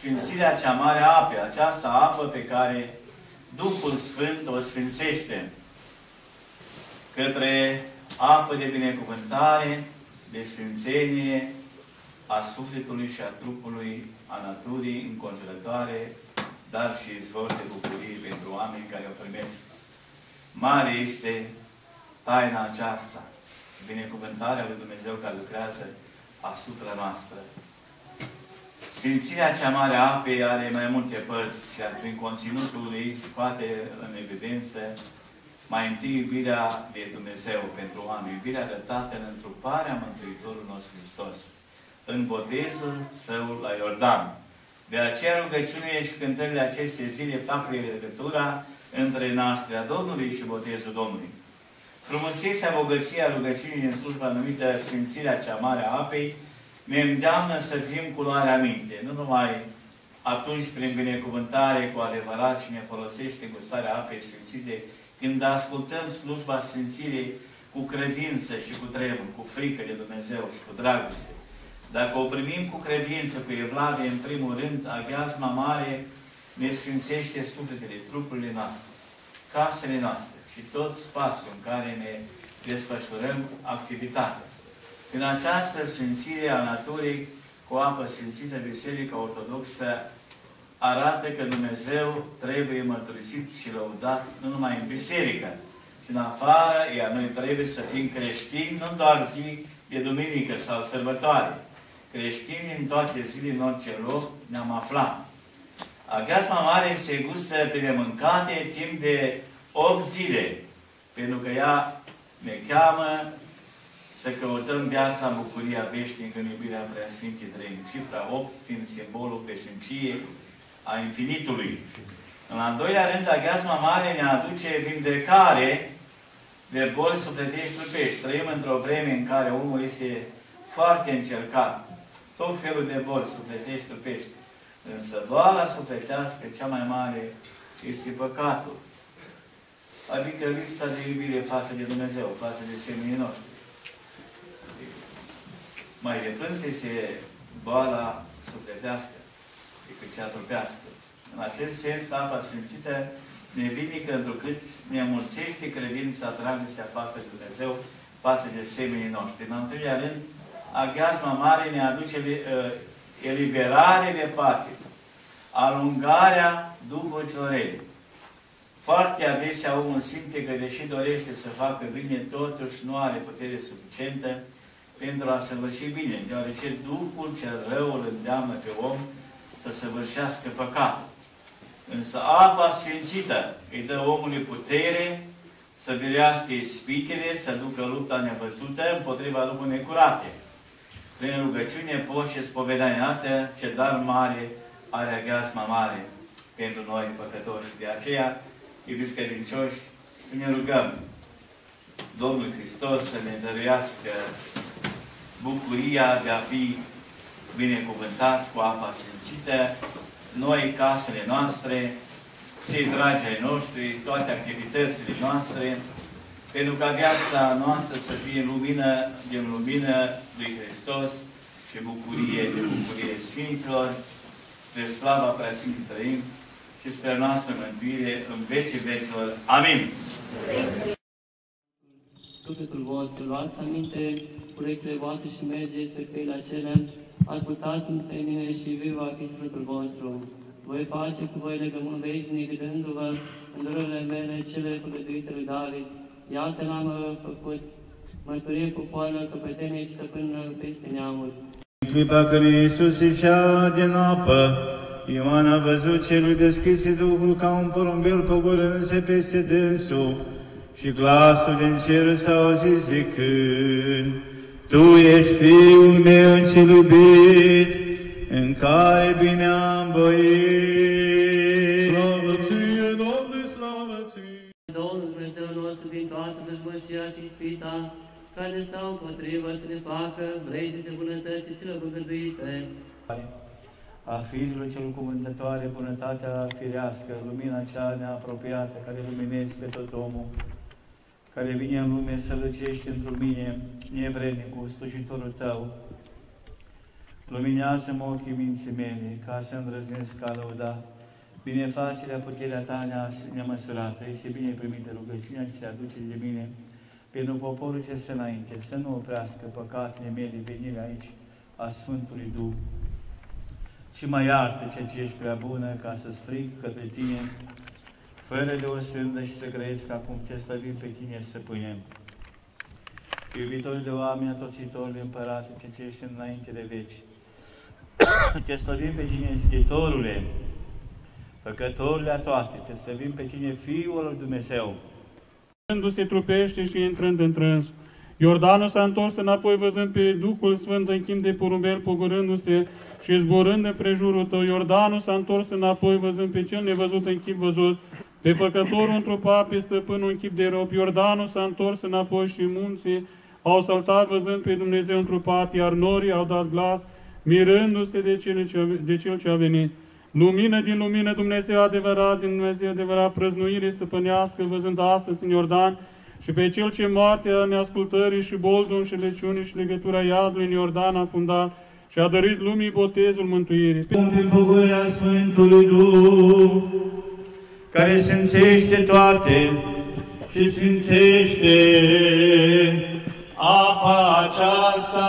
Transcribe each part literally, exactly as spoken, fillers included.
sfințirea cea mare a apei, această apă pe care Duhul Sfânt o sfințește către apă de binecuvântare, de sfințenie a sufletului și a trupului, a naturii înconjurătoare, dar și izvor de bucurie pentru oameni care o primesc. Mare este taina aceasta, binecuvântarea lui Dumnezeu care lucrează asupra noastră. Sfințirea cea mare a apei are mai multe părți, iar prin conținutul ei scoate în evidență mai întâi iubirea de Dumnezeu pentru oameni, iubirea arătată în întruparea Mântuitorului nostru Hristos, în botezul său la Iordan. De aceea rugăciunile și cântările acestei zile fac legătura între nașterea Domnului și botezul Domnului. Frumusețea, bogăția rugăciunii în slujba numită Sfințirea cea mare a apei ne îndeamnă să fim cu luarea minte, nu numai atunci prin binecuvântare cu adevărat și ne folosește gustarea apei sfințite, când ascultăm slujba sfințirii cu credință și cu tremur, cu frică de Dumnezeu și cu dragoste. Dacă o primim cu credință, cu evlavie, în primul rând, aghiazma mare ne sfințește sufletele, trupurile noastre, casele noastre și tot spațiul în care ne desfășurăm activitatea. În această sfințire a naturii cu apă sfințită, Biserica Ortodoxă arată că Dumnezeu trebuie mărturisit și lăudat nu numai în biserică, ci în afară, iar noi trebuie să fim creștini, nu doar zi de duminică sau sărbătoare. Creștini în toate zilele, în orice loc, ne-am aflat. Aghiazma mare se gustă pe nemâncate timp de opt zile, pentru că ea ne cheamă să căutăm viața, bucuria veșnică în iubirea Preasfintei Treimi. Cifra opt fiind simbolul veșniciei a infinitului. În al doilea rând, aghiazma mare ne aduce vindecare de boli sufletești trupești. Trăim într-o vreme în care omul este foarte încercat. Tot felul de boli sufletești trupești. Însă boala sufletească cea mai mare este păcatul. Adică lipsa de iubire față de Dumnezeu, față de semenii noștri. Mai deplâns este boala sufletească decât cea trupească. În acest sens, apa sfințită ne vinică întrucât ne mulțește credința, dragostea față de Dumnezeu, față de semenii noștri. În al treilea rând, aghiazma mare ne aduce uh, eliberare de pate, alungarea după cioreli. Foarte adesea omul simte că, deși dorește să facă bine, totuși nu are putere suficientă pentru a săvârși bine, deoarece Duhul cel rău îl îndeamnă pe om să săvârșească păcatul. Însă apa sfințită îi dă omului putere să bilească ispitele, să ducă lupta nevăzută împotriva lucrurilor necurate. Prin rugăciune, post și spovedanie. Asta ce dar mare are aghiazma mare pentru noi păcătoși. De aceea, iubiți credincioși, să ne rugăm Domnul Hristos să ne dăruiască bucuria de a fi binecuvântați cu apa sfințită, noi, casele noastre, cei dragi ai noștri, toate activitățile noastre, pentru ca viața noastră să fie lumină din lumină lui Hristos și bucurie de bucurie Sfinților, spre slava Preasfintei Trăim și spre noastră mântuire în vecii vecilor. Amin! Sufletul vostru, luați aminte proiectele voastre și mergeți pe căile acelea, ascultați-mi pe mine și viu va fi sufletul vostru. Voi face cu voi legământ veșnic, dându-vă îndurările mele cele făgăduite lui David. Iată l-am făcut, mărturie cu poală, căpătenie și stăpână peste neamuri. În clipa când Iisus ieșea din apă, Ioan a văzut celui deschise Duhul ca un porumbel pogorându-se peste dânsul și glasul din cer s-a auzit zicând: Tu ești Fiul meu cel iubit, în care bine am voit. Slavă ție, Doamne, slavă ție! Domnul Dumnezeu nostru din toată vrăjmășia și ispita, care stau împotrivă să ne facă vrei de bunătăți cele făgăduite. A Fiului cel cuvântătoare, bunătatea firească, lumina cea neapropiată, care luminezi pe tot omul, care vine în lume să răcești într-o mine, nevrednic cu slujitorul tău. Luminează-mă ochii minții mele, ca să îndrăznesc ca lăuda. Binefacerea, puterea ta nemăsurată, este bine primită rugăciunea ce se aduce de mine pentru poporul ce stă înainte, să nu oprească păcatele mele venirea aici a Sfântului Duh. Și mă iartă ceea ce ești prea bună, ca să strig către tine, fără de o sândă și să grăiesc acum te slăvim pe tine, Stăpâne. Iubitori de oameni, atoțitori de împărate, ceea ce ești înainte de veci. Te slăvim pe tine, Ziditorule, Făcătorule a toate, te slăvim pe tine, Fiul lui Dumnezeu. Se trupește și intrând în trâns. Iordanul s-a întors înapoi văzând pe Duhul Sfânt în chip de porumbel pogorându-se și zburând împrejurul tău. Iordanul s-a întors înapoi văzând pe cel nevăzut în chip văzut, pe Făcătorul întrupat, pe Stăpânul în chip de rob. Iordanul s-a întors înapoi și munții au saltat văzând pe Dumnezeu întrupat, iar norii au dat glas, mirându-se de cel ce a, de cel ce a venit. Lumină din lumină, Dumnezeu adevărat, din Dumnezeu adevărat, prăznuire stăpânească, văzând astăzi în Iordan, și pe cel ce moartea neascultării și boldul și leciunii și legătura iadului în Iordan a fundat și a dăruit lumii botezul mântuirii. Prin pogorârea Sfântului Duh, care sfințește toate și sfințește apa aceasta.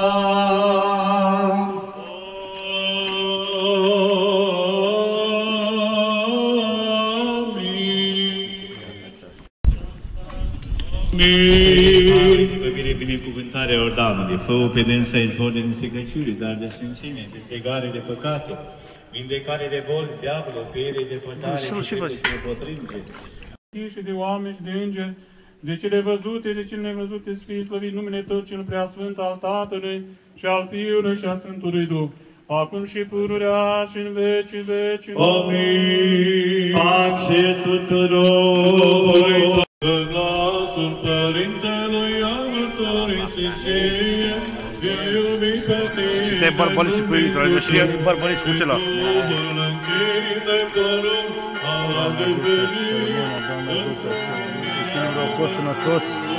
Izbăvire, binecuvântarea Iordanului, fă-o pe dânsa izvor de nestegăciuri, dar de sfințenie, desplegare de păcate, vindecare de boli, diavolul, piere, depărtare, și de potrivge. Și de oameni și de îngeri, de cele văzute, de cele nevăzute, să fie slăvit numele Tău cel preasfânt al Tatălui și al Fiului și al Sfântului Duh, acum și pururea și în vecii vecii. Amin. Pace tuturor! Că glasul Părintelui al mărturisicie, fie iubit pe tine. Te bărbăliți pe intră, și bărbăliți cu celălalt. Duhul închide porumb, al adevării, Doamne, ajută! Sănătos!